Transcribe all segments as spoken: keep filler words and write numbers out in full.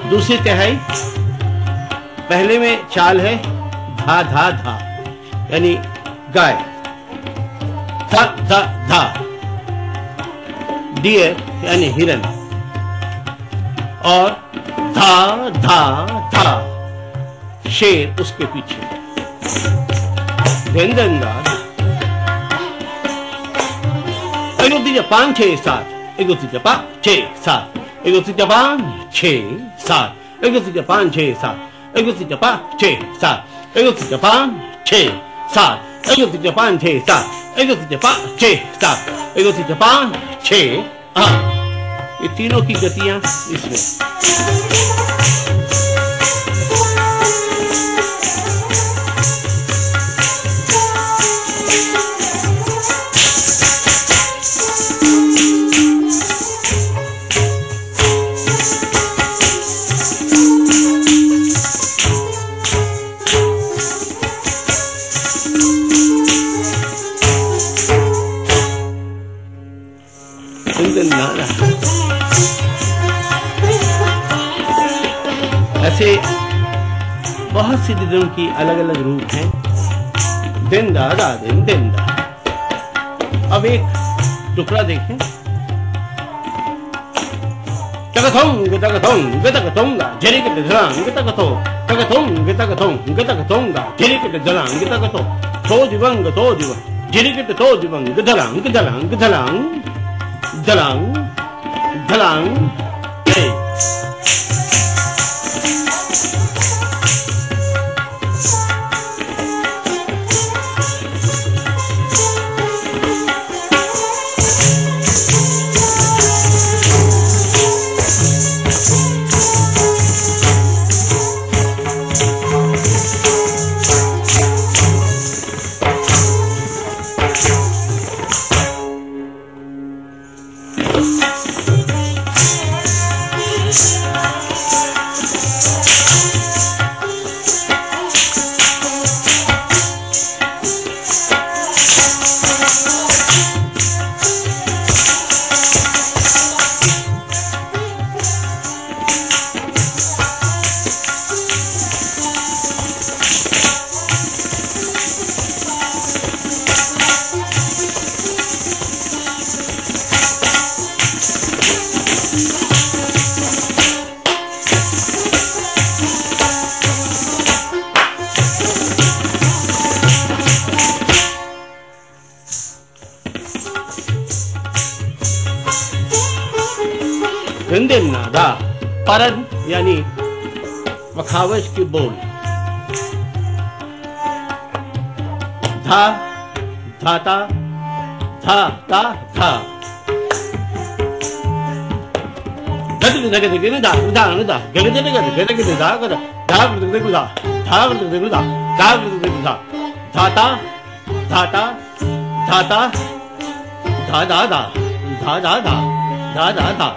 दूसरी तिहाई, पहले में चाल है धा धा धा यानी गाय, धा धा धा, डियर यानी हिरन, और धा धा धा शेर उसके पीछे। दिन दिन दा एक दो तीन पाँच छः सात, एक दो तीन पाँच छः सात, एक दो तीन पाँच छः सात, एक दो तीन पाँच छः सात, एक दो तीन पाँच छः सात, एक दो तीन पाँच छः सात, एक दो तीन पाँच छः सात, एक दो तीन पाँच छः सात, एक दो तीन पाँच छः। हाँ, ये तीनों की गतियां इसमें। ऐसे बहुत सी दिनों की अलग अलग रूप हैं। दिन दा दा दिन दिन दा। अब एक टुकड़ा देखें। तकथोंग तकथोंग तकथोंगा झेरी के जलांग तकथो तकथोंग तकथोंग तकथोंगा झेरी के जलांग तकथो तो दिवंग तो दिवंग झेरी के तो दिवंग जलांग जलांग जलांग जलांग जलांग। हिंदन नादा परन यानी वखावश की बोल। धा धाता धा ता धा गति गति गति गति धा धा धा गति गति गति गति गति धा गति धा गति गति धा धा गति गति धा धा गति गति धा धाता धाता धाता धा धा धा धा धा धा धा धा धा।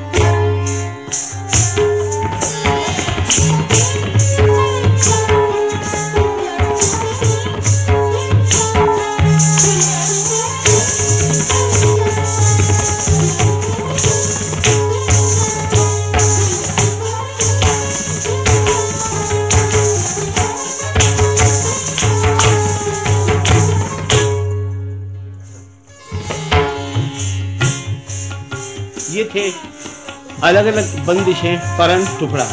ये थे अलग अलग बंदिशें परन टुकड़ा।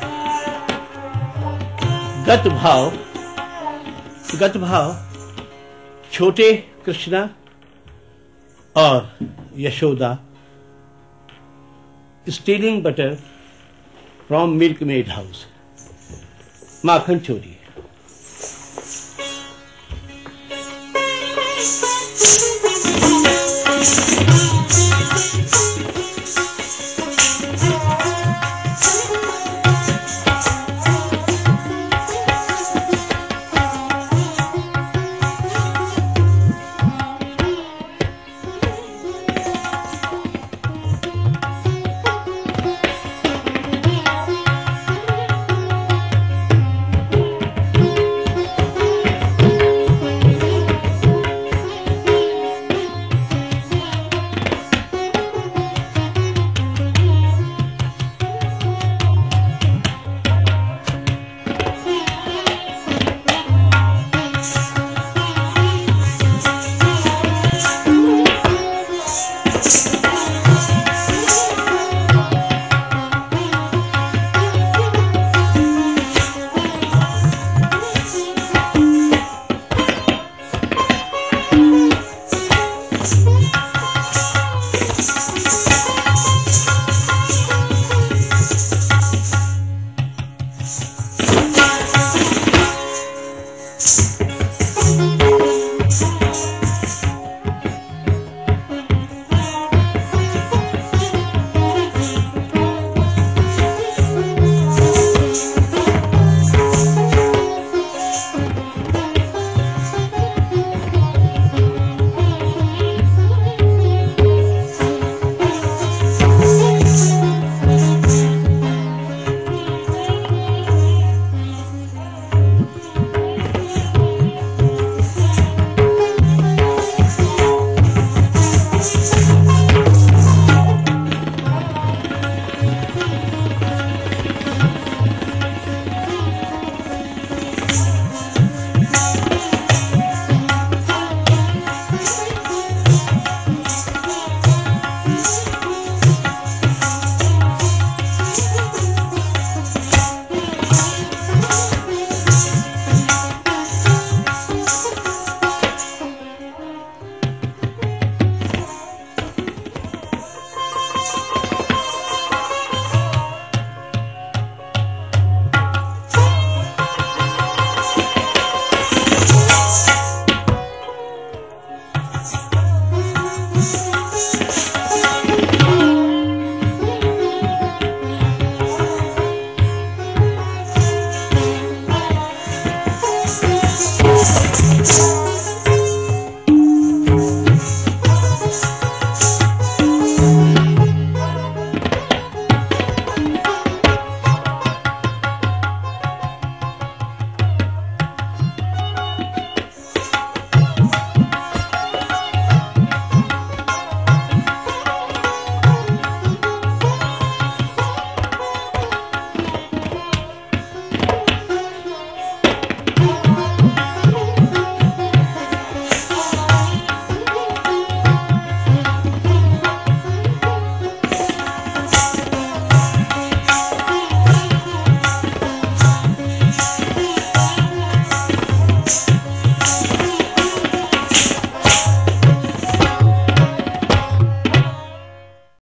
गत भाव गत भाव छोटे कृष्णा और Yashoda stealing butter from milkmaid house, माखन चोरी।